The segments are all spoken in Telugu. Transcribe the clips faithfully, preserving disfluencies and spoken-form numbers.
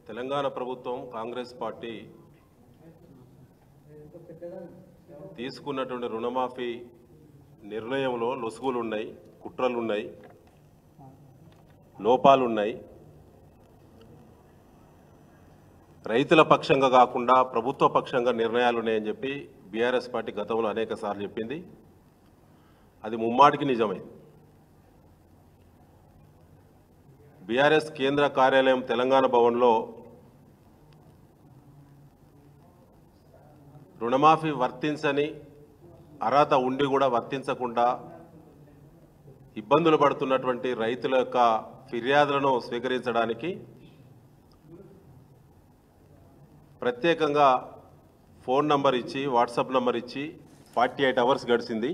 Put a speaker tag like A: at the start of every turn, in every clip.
A: తెలంగాణ ప్రభుత్వం కాంగ్రెస్ పార్టీ తీసుకున్నటువంటి రుణమాఫీ నిర్ణయంలో లొసుగులు ఉన్నాయి, కుట్రలు ఉన్నాయి, లోపాలు ఉన్నాయి. రైతుల పక్షంగా కాకుండా ప్రభుత్వ పక్షంగా నిర్ణయాలు ఉన్నాయని చెప్పి బీఆర్ఎస్ పార్టీ గతంలో అనేక సార్లు చెప్పింది. అది ముమ్మాటికి నిజమైంది. బీఆర్ఎస్ కేంద్ర కార్యాలయం తెలంగాణ భవన్లో రుణమాఫీ వర్తించని అర్హత ఉండి కూడా వర్తించకుండా ఇబ్బందులు పడుతున్నటువంటి రైతుల యొక్క ఫిర్యాదులను స్వీకరించడానికి ప్రత్యేకంగా ఫోన్ నంబర్ ఇచ్చి వాట్సాప్ నంబర్ ఇచ్చి ఫార్టీ ఎయిట్ అవర్స్ గడిచింది.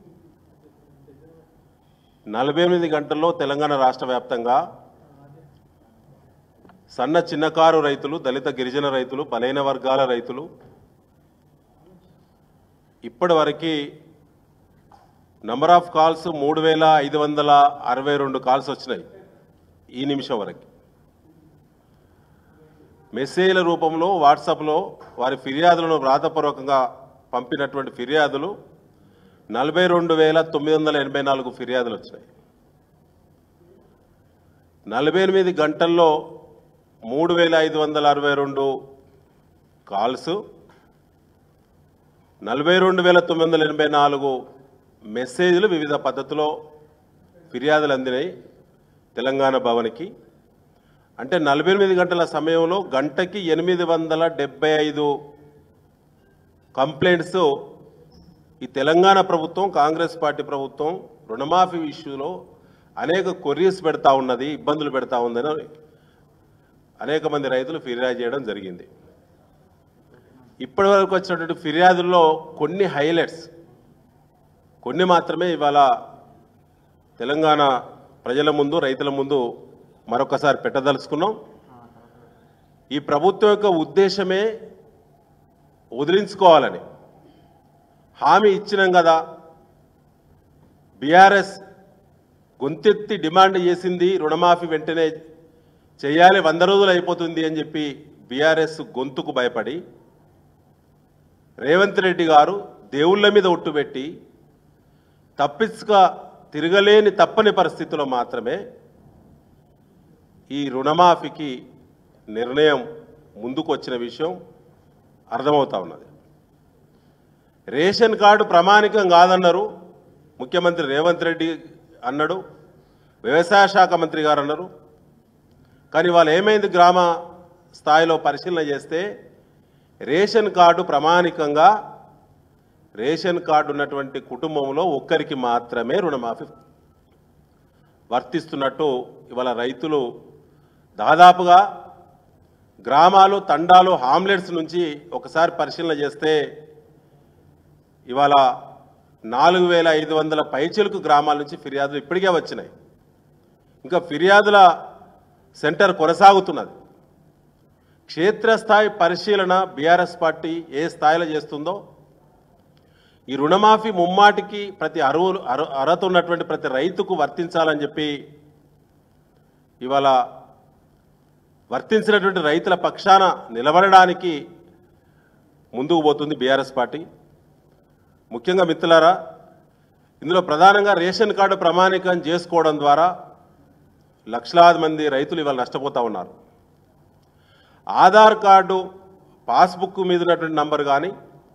A: నలభై ఎనిమిది గంటల్లో తెలంగాణ రాష్ట్ర వ్యాప్తంగా సన్న చిన్నకారు రైతులు, దళిత గిరిజన రైతులు, బలైన వర్గాల రైతులు ఇప్పటి వరకు నంబర్ ఆఫ్ కాల్స్ మూడు వేల ఐదు వందల అరవై రెండు కాల్స్ వచ్చినాయి. ఈ నిమిషం వరకు మెసేజ్ల రూపంలో వాట్సాప్లో వారి ఫిర్యాదులను వ్రాతపూర్వకంగా పంపినటువంటి ఫిర్యాదులు నలభై రెండు వేల తొమ్మిది వందల ఎనభై నాలుగు ఫిర్యాదులు వచ్చినాయి. నలభై ఎనిమిది గంటల్లో మూడు వేల ఐదు వందల అరవై రెండు కాల్స్, నలభై రెండు వేల తొమ్మిది వందల ఎనభై నాలుగు మెసేజ్లు వివిధ పద్ధతిలో ఫిర్యాదులు అందినాయి తెలంగాణ భవన్కి. అంటే నలభై ఎనిమిది గంటల సమయంలో గంటకి ఎనిమిది వందల డెబ్బై ఐదు కంప్లైంట్స్ ఈ తెలంగాణ ప్రభుత్వం, కాంగ్రెస్ పార్టీ ప్రభుత్వం రుణమాఫీ ఇష్యూలో అనేక కొర్రీస్ పెడతా ఉన్నది, ఇబ్బందులు పెడతా ఉందని అనేక మంది రైతులు ఫిర్యాదు చేయడం జరిగింది. ఇప్పటి వరకు వచ్చినటువంటి ఫిర్యాదుల్లో కొన్ని హైలైట్స్, కొన్ని మాత్రమే ఇవాళ తెలంగాణ ప్రజల ముందు, రైతుల ముందు మరొకసారి పెట్టదలుచుకున్నాం. ఈ ప్రభుత్వం యొక్క ఉద్దేశమే వదిలించుకోవాలని హామీ ఇచ్చినాం కదా. బీఆర్ఎస్ గొంతెత్తి డిమాండ్ చేసింది రుణమాఫీ వెంటనే చేయాలి, వంద రోజులు అయిపోతుంది అని చెప్పి బీఆర్ఎస్ గొంతుకు భయపడి రేవంత్ రెడ్డి గారు దేవుళ్ళ మీద ఒట్టుపెట్టి తప్పించుక తిరగలేని తప్పని పరిస్థితుల్లో మాత్రమే ఈ రుణమాఫీకి నిర్ణయం ముందుకు వచ్చిన విషయం అర్థమవుతా ఉన్నది. రేషన్ కార్డు ప్రామాణికం కాదన్నారు ముఖ్యమంత్రి రేవంత్ రెడ్డి అన్నాడు, వ్యవసాయ శాఖ మంత్రి గారు అన్నారు. కానీ వాళ్ళు ఏమైంది, గ్రామ స్థాయిలో పరిశీలన చేస్తే రేషన్ కార్డు ప్రామాణికంగా రేషన్ కార్డు ఉన్నటువంటి కుటుంబంలో ఒక్కరికి మాత్రమే రుణమాఫీ వర్తిస్తున్నట్టు ఇవాళ రైతులు దాదాపుగా గ్రామాలు, తండాలు, హామ్లెట్స్ నుంచి ఒకసారి పరిశీలన చేస్తే ఇవాళ నాలుగు వేల ఐదు వందల పైచిలకు గ్రామాల నుంచి ఫిర్యాదులు ఇప్పటికే వచ్చినాయి. ఇంకా ఫిర్యాదుల సెంటర్ కొనసాగుతున్నది. క్షేత్రస్థాయి పరిశీలన బీఆర్ఎస్ పార్టీ ఏ స్థాయిలో చేస్తుందో ఈ రుణమాఫీ ముమ్మాటికి ప్రతి అరువులు అర్హత ఉన్నటువంటి ప్రతి రైతుకు వర్తించాలని చెప్పి ఇవాళ వర్తించినటువంటి రైతుల పక్షాన నిలబడడానికి ముందుకు పోతుంది బీఆర్ఎస్ పార్టీ. ముఖ్యంగా మిత్రులారా, ఇందులో ప్రధానంగా రేషన్ కార్డు ప్రామాణికం చేసుకోవడం ద్వారా లక్షలాది మంది రైతులు ఇవాళ నష్టపోతూ ఉన్నారు. ఆధార్ కార్డు పాస్బుక్ మీద ఉన్నటువంటి నంబర్ కానీ,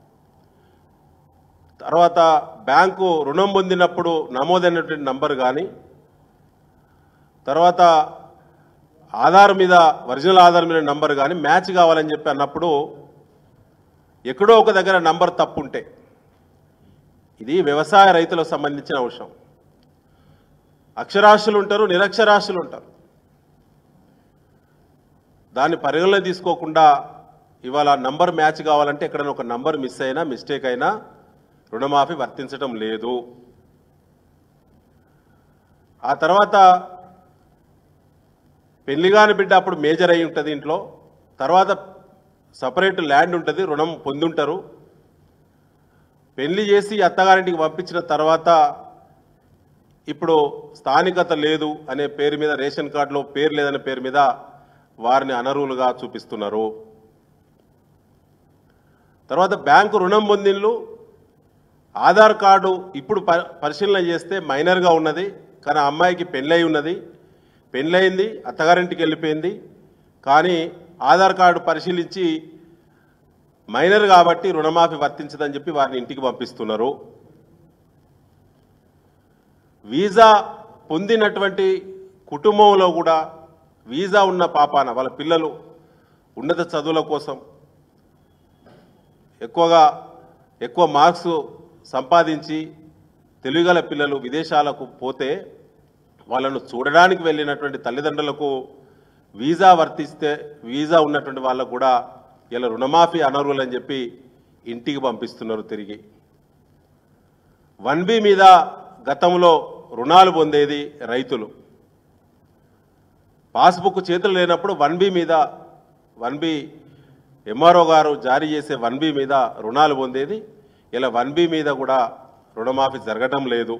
A: తర్వాత బ్యాంకు రుణం పొందినప్పుడు నమోదైనటువంటి నంబర్ కానీ, తర్వాత ఆధార్ మీద ఒరిజినల్ ఆధార్ మీద నంబర్ కానీ మ్యాచ్ కావాలని చెప్పి అన్నప్పుడు ఎక్కడో ఒక దగ్గర నంబర్ తప్పు ఉంటే, ఇది వ్యవసాయ రైతులకు సంబంధించిన అంశం. అక్షరాస్యులు ఉంటారు, నిరక్షరాస్యులు ఉంటారు. దాన్ని పరిగణలో తీసుకోకుండా ఇవాళ నంబర్ మ్యాచ్ కావాలంటే ఎక్కడైనా ఒక నంబర్ మిస్ అయినా, మిస్టేక్ అయినా రుణమాఫీ వర్తించడం లేదు. ఆ తర్వాత పెళ్లిగాని బిడ్డ అప్పుడు మేజర్ అయి ఉంటుంది ఇంట్లో, తర్వాత సపరేట్ ల్యాండ్ ఉంటుంది, రుణం పొందుంటారు. పెళ్లి చేసి అత్తగారింటికి పంపించిన తర్వాత ఇప్పుడు స్థానికత లేదు అనే పేరు మీద, రేషన్ కార్డులో పేరు లేదనే పేరు మీద వారిని అనర్హులుగా చూపిస్తున్నారు. తర్వాత బ్యాంకు రుణం పొందినలు ఆధార్ కార్డు ఇప్పుడు పరిశీలన చేస్తే మైనర్గా ఉన్నది, కానీ ఆ అమ్మాయికి పెళ్ళై ఉన్నది, పెళ్ళయింది, అత్తగారింటికి వెళ్ళిపోయింది, కానీ ఆధార్ కార్డు పరిశీలించి మైనర్ కాబట్టి రుణమాఫీ వర్తించదని చెప్పి వారిని ఇంటికి పంపిస్తున్నారు. వీసా పొందినటువంటి కుటుంబంలో కూడా వీసా ఉన్న పాపాన వాళ్ళ పిల్లలు ఉన్నత చదువుల కోసం ఎక్కువగా ఎక్కువ మార్క్స్ సంపాదించి తెలుగుగల పిల్లలు విదేశాలకు పోతే వాళ్ళను చూడడానికి వెళ్ళినటువంటి తల్లిదండ్రులకు వీసా వర్తిస్తే వీసా ఉన్నటువంటి వాళ్ళకు కూడా ఇలా రుణమాఫీ అనర్హులు అని చెప్పి ఇంటికి పంపిస్తున్నారు తిరిగి. వన్ బి మీద గతంలో రుణాలు పొందేది రైతులు. పాస్బుక్ చేతులు లేనప్పుడు వన్ బి మీద వన్ బి ఎంఆర్ఓ గారు జారీ చేసే వన్ బి మీద రుణాలు పొందేది. ఇలా వన్ బి మీద కూడా రుణమాఫీ జరగడం లేదు.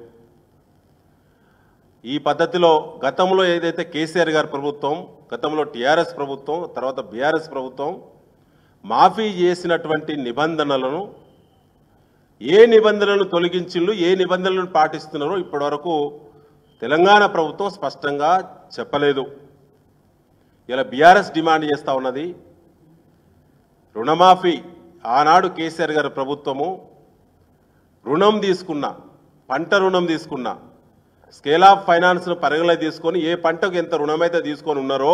A: ఈ పద్ధతిలో గతంలో ఏదైతే కేసీఆర్ గారి ప్రభుత్వం, గతంలో టీఆర్ఎస్ ప్రభుత్వం, తర్వాత బీఆర్ఎస్ ప్రభుత్వం మాఫీ చేసినటువంటి నిబంధనలను ఏ నిబంధనలను తొలగించిండ్రు, ఏ నిబంధనలను పాటిస్తున్నారో ఇప్పటివరకు తెలంగాణ ప్రభుత్వం స్పష్టంగా చెప్పలేదు. ఇలా బీఆర్ఎస్ డిమాండ్ చేస్తూ ఉన్నది రుణమాఫీ. ఆనాడు కేసీఆర్ గారి ప్రభుత్వము రుణం తీసుకున్న, పంట రుణం తీసుకున్న, స్కేల్ ఆఫ్ ఫైనాన్స్ను పరిగణలో తీసుకొని ఏ పంటకు ఎంత రుణమైతే తీసుకొని ఉన్నారో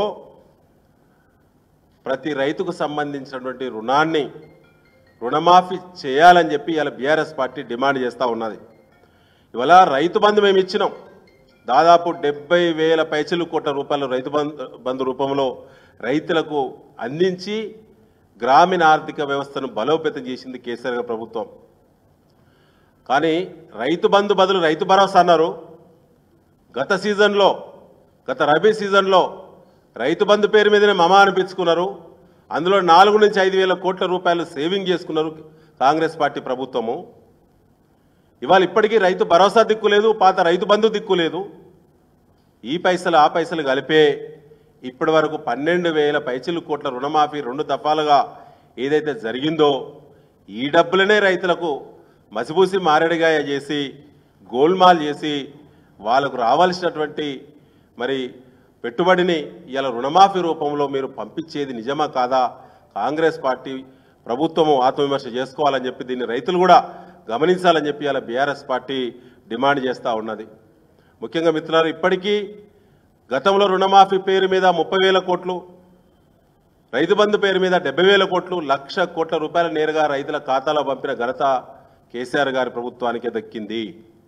A: ప్రతి రైతుకు సంబంధించినటువంటి రుణాన్ని రుణమాఫీ చేయాలని చెప్పి ఇలా బీఆర్ఎస్ పార్టీ డిమాండ్ చేస్తూ ఉన్నది. ఇవాళ రైతు బంధు మేము ఇచ్చినాం. దాదాపు డెబ్బై వేల పైసలు కోట్ల రూపాయలు రైతు బంధు రూపంలో రైతులకు అందించి గ్రామీణ ఆర్థిక వ్యవస్థను బలోపేతం చేసింది కేసీఆర్ గారి ప్రభుత్వం. కానీ రైతు బంధు బదులు రైతు భరోసా అన్నారు. గత సీజన్లో, గత రబీ సీజన్లో రైతు బంధు పేరు మీదనే మమా అనిపించుకున్నారు. అందులో నాలుగు నుంచి ఐదు వేల కోట్ల రూపాయలు సేవింగ్ చేసుకున్నారు కాంగ్రెస్ పార్టీ ప్రభుత్వము. ఇవాళ ఇప్పటికీ రైతు భరోసా దిక్కు లేదు, పాత రైతు బంధు దిక్కు లేదు. ఈ పైసలు ఆ పైసలు కలిపే ఇప్పటి వరకు పన్నెండు వేల పైసలు కోట్ల రుణమాఫీ రెండు దఫాలుగా ఏదైతే జరిగిందో ఈ డబ్బులనే రైతులకు మసిబూసి మారేడుగాయ చేసి గోల్మాల్ చేసి వాళ్ళకు రావాల్సినటువంటి మరి పెట్టుబడిని ఇలా రుణమాఫీ రూపంలో మీరు పంపించేది నిజమా కాదా? కాంగ్రెస్ పార్టీ ప్రభుత్వము ఆత్మవిమర్శ చేసుకోవాలని చెప్పి దీన్ని రైతులు కూడా గమనించాలని చెప్పి ఇలా బీఆర్ఎస్ పార్టీ డిమాండ్ చేస్తూ ఉన్నది. ముఖ్యంగా మిత్రులారు, ఇప్పటికీ గతంలో రుణమాఫీ పేరు మీద ముప్పై వేల కోట్లు, రైతు బంధు పేరు మీద డెబ్బై వేల కోట్లు, లక్ష కోట్ల రూపాయలు నేరుగా రైతుల ఖాతాలో పంపిన ఘనత కేసీఆర్ గారి ప్రభుత్వానికే దక్కింది.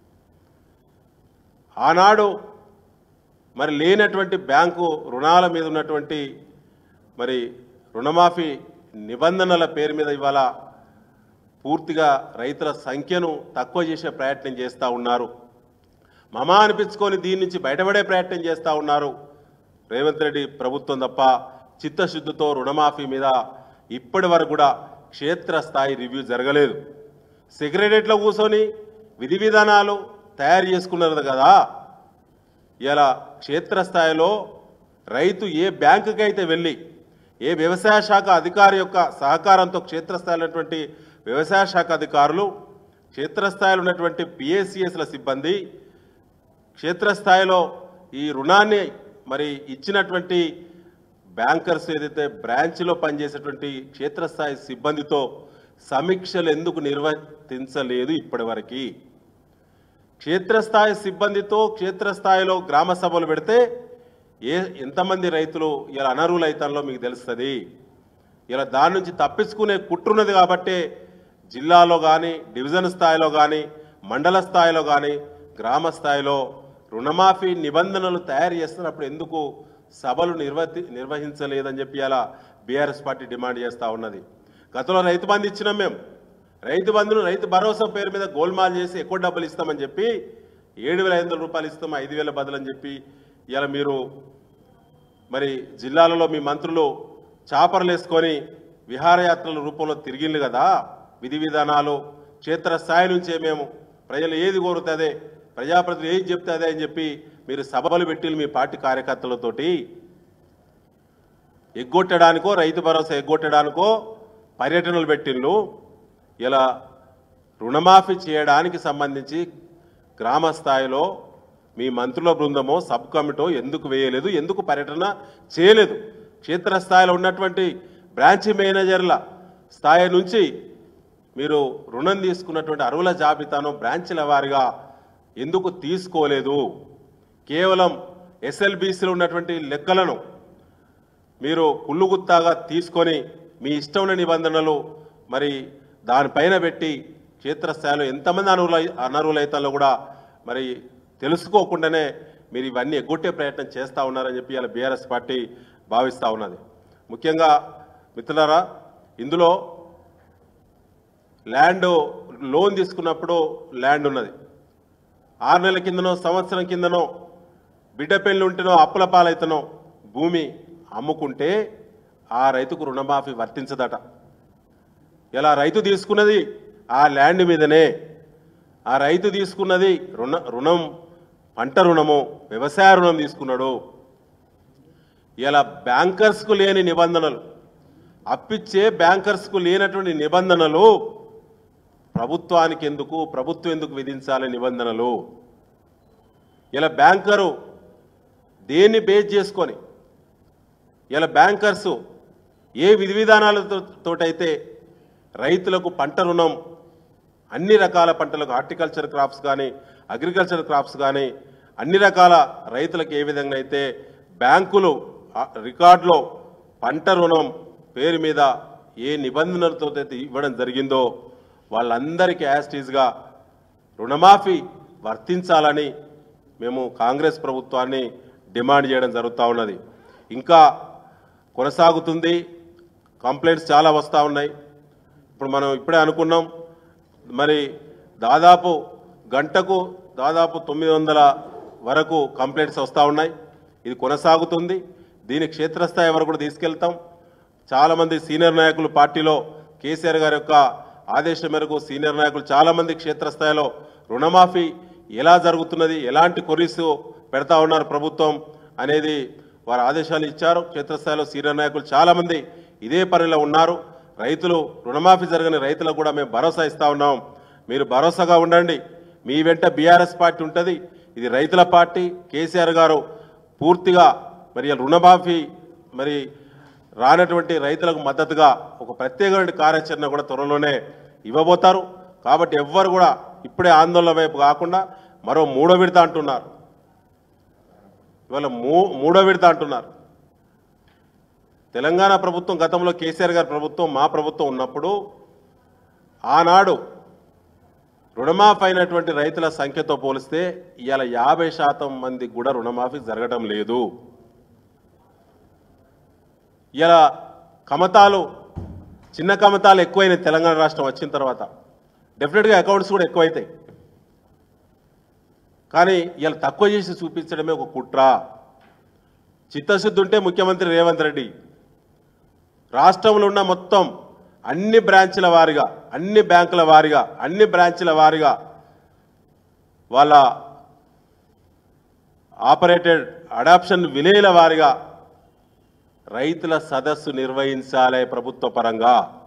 A: ఆనాడు మరి లేనటువంటి బ్యాంకు రుణాల మీద ఉన్నటువంటి మరి రుణమాఫీ నిబంధనల పేరు మీద ఇవాళ పూర్తిగా రైతుల సంఖ్యను తక్కువ చేసే ప్రయత్నం చేస్తూ ఉన్నారు. మమా అనిపించుకొని దీని నుంచి బయటపడే ప్రయత్నం చేస్తూ ఉన్నారు రేవంత్ రెడ్డి ప్రభుత్వం తప్ప చిత్తశుద్ధితో రుణమాఫీ మీద ఇప్పటి వరకు కూడా క్షేత్రస్థాయి రివ్యూ జరగలేదు. సెక్రటరియట్లో కూర్చొని విధి విధానాలు తయారు చేసుకున్నారు కదా. ఇలా క్షేత్రస్థాయిలో రైతు ఏ బ్యాంకుకి అయితే వెళ్ళి ఏ వ్యవసాయ శాఖ అధికారి యొక్క సహకారంతో క్షేత్రస్థాయిలో ఉన్నటువంటి వ్యవసాయ శాఖ అధికారులు, క్షేత్రస్థాయిలో ఉన్నటువంటి పిఎస్సిఎస్ల సిబ్బంది, క్షేత్రస్థాయిలో ఈ రుణాన్ని మరి ఇచ్చినటువంటి బ్యాంకర్స్ ఏదైతే బ్రాంచ్లో పనిచేసేటువంటి క్షేత్రస్థాయి సిబ్బందితో సమీక్షలు ఎందుకు నిర్వర్తించలేదు ఇప్పటివరకు? క్షేత్రస్థాయి సిబ్బందితో క్షేత్రస్థాయిలో గ్రామ సభలు పెడితే ఏ ఎంతమంది రైతులు ఇలా అనర్హులైతారో మీకు తెలుస్తుంది. ఇలా దాని నుంచి తప్పించుకునే కుట్రున్నది కాబట్టి జిల్లాలో కానీ, డివిజన్ స్థాయిలో కానీ, మండల స్థాయిలో కానీ, గ్రామ స్థాయిలో రుణమాఫీ నిబంధనలు తయారు చేస్తున్నప్పుడు ఎందుకు సభలు నిర్వహి నిర్వహించలేదని చెప్పి అలా బీఆర్ఎస్ పార్టీ డిమాండ్ చేస్తూ ఉన్నది. గతంలో రైతు బంధు ఇచ్చినాం మేము. రైతు బంధును రైతు భరోసా పేరు మీద గోల్మాల్ చేసి ఎక్కువ డబ్బులు ఇస్తామని చెప్పి ఏడు వేల ఐదు వందల రూపాయలు ఇస్తాం, ఐదు వేల బదులని చెప్పి ఇలా మీరు మరి జిల్లాలలో మీ మంత్రులు చాపర్లు వేసుకొని విహారయాత్రల రూపంలో తిరిగిండ్రు కదా. విధి విధానాలు క్షేత్రస్థాయి నుంచే మేము ప్రజలు ఏది కోరుతుందే, ప్రజాప్రతినిధులు ఏది చెప్తే అని చెప్పి మీరు సభలు పెట్టి మీ పార్టీ కార్యకర్తలతోటి ఎగ్గొట్టడానికో రైతు భరోసా ఎగ్గొట్టడానికో పర్యటనలు పెట్టిండ్రు. ఇలా రుణమాఫీ చేయడానికి సంబంధించి గ్రామ స్థాయిలో మీ మంత్రుల బృందమో సబ్ కమిటో ఎందుకు వేయలేదు, ఎందుకు పర్యటన చేయలేదు? క్షేత్రస్థాయిలో ఉన్నటువంటి బ్రాంచ్ మేనేజర్ల స్థాయి నుంచి మీరు రుణం తీసుకున్నటువంటి అరువుల జాబితాను బ్రాంచ్ల వారిగా ఎందుకు తీసుకోలేదు? కేవలం ఎస్ఎల్బీసీలో ఉన్నటువంటి లెక్కలను మీరు కుళ్ళుగుత్తాగా తీసుకొని మీ ఇష్టమైన నిబంధనలు మరి దానిపైన పెట్టి క్షేత్రస్థాయిలో ఎంతమంది అనర్హుల అనర్హులైతాలో కూడా మరి తెలుసుకోకుండానే మీరు ఇవన్నీ ఎగ్గొట్టే ప్రయత్నం చేస్తూ ఉన్నారని చెప్పి ఇలా బీఆర్ఎస్ పార్టీ భావిస్తూ ఉన్నది. ముఖ్యంగా మిత్రులారా, ఇందులో ల్యాండ్ లోన్ తీసుకున్నప్పుడు ల్యాండ్ ఉన్నది, ఆరు నెలల కిందనో సంవత్సరం కిందనో బిడ్డ పెళ్ళి ఉంటేనో అప్పుల పాలైతనో భూమి అమ్ముకుంటే ఆ రైతుకు రుణమాఫీ వర్తించదట. ఇలా రైతు తీసుకున్నది ఆ ల్యాండ్ మీదనే, ఆ రైతు తీసుకున్నది రుణ రుణం పంట రుణము వ్యవసాయ రుణం తీసుకున్నాడు. ఇలా బ్యాంకర్స్కు లేని నిబంధనలు, అప్పిచ్చే బ్యాంకర్స్కు లేనటువంటి నిబంధనలు ప్రభుత్వానికి ఎందుకు, ప్రభుత్వం ఎందుకు విధించాలి నిబంధనలు? ఇలా బ్యాంకరు దేన్ని బేస్ చేసుకొని, ఇలా బ్యాంకర్సు ఏ విధి విధానాలతోటైతే రైతులకు పంట రుణం అన్ని రకాల పంటలకు హార్టికల్చర్ క్రాప్స్ కానీ అగ్రికల్చర్ క్రాప్స్ కానీ అన్ని రకాల రైతులకు ఏ విధంగా అయితే బ్యాంకులు రికార్డులో పంట రుణం పేరు మీద ఏ నిబంధనలతో అయితే ఇవ్వడం జరిగిందో వాళ్ళందరికీ యాస్టీజ్గా రుణమాఫీ వర్తించాలని మేము కాంగ్రెస్ ప్రభుత్వాన్ని డిమాండ్ చేయడం జరుగుతూ ఉన్నది. ఇంకా కొనసాగుతుంది, కంప్లైంట్స్ చాలా వస్తూ ఉన్నాయి. ఇప్పుడు మనం ఇప్పుడే అనుకున్నాం, మరి దాదాపు గంటకు దాదాపు తొమ్మిది వందల వరకు కంప్లైంట్స్ వస్తూ ఉన్నాయి. ఇది కొనసాగుతుంది. దీని క్షేత్రస్థాయి వరకు కూడా తీసుకెళ్తాం. చాలామంది సీనియర్ నాయకులు పార్టీలో కేసీఆర్ గారి యొక్క ఆదేశం మేరకు సీనియర్ నాయకులు చాలామంది క్షేత్రస్థాయిలో రుణమాఫీ ఎలా జరుగుతున్నది, ఎలాంటి కొరీస్ పెడతా ఉన్నారు ప్రభుత్వం అనేది వారు ఆదేశాలు ఇచ్చారు. క్షేత్రస్థాయిలో సీనియర్ నాయకులు చాలామంది ఇదే పనిలో ఉన్నారు. రైతులు రుణమాఫీ జరగని రైతులకు కూడా మేము భరోసా ఇస్తా ఉన్నాం. మీరు భరోసాగా ఉండండి. మీ వెంట బీఆర్ఎస్ పార్టీ ఉంటుంది. ఇది రైతుల పార్టీ. కేసీఆర్ గారు పూర్తిగా మరి రుణమాఫీ మరి రానటువంటి రైతులకు మద్దతుగా ఒక ప్రత్యేకమైన కార్యాచరణ కూడా త్వరలోనే ఇవ్వబోతారు. కాబట్టి ఎవ్వరు కూడా ఇప్పుడే ఆందోళన వైపు కాకుండా మరో మూడో విడత అంటున్నారు. ఇవాళ మూ మూడో విడత అంటున్నారు. తెలంగాణ ప్రభుత్వం గతంలో కేసీఆర్ గారి ప్రభుత్వం మా ప్రభుత్వం ఉన్నప్పుడు ఆనాడు రుణమాఫీ అయినటువంటి రైతుల సంఖ్యతో పోలిస్తే ఇవాళ యాభై శాతం మందికి కూడా రుణమాఫీ జరగడం లేదు. ఇలా కమతాలు చిన్న కమతాలు ఎక్కువైనాయి. తెలంగాణ రాష్ట్రం వచ్చిన తర్వాత డెఫినెట్గా అకౌంట్స్ కూడా ఎక్కువైతాయి. కానీ ఇలా తక్కువ చేసి చూపించడమే ఒక కుట్ర. చిత్తశుద్ధి ఉంటే ముఖ్యమంత్రి రేవంత్ రెడ్డి రాష్ట్రంలో ఉన్న మొత్తం అన్ని బ్రాంచ్ల వారిగా, అన్ని బ్యాంకుల వారిగా, అన్ని బ్రాంచ్ల వారిగా వాళ్ళ ఆపరేటెడ్ అడాప్షన్ విలేల వారిగా రైతుల సదస్సు నిర్వహించాలి ప్రభుత్వ పరంగా.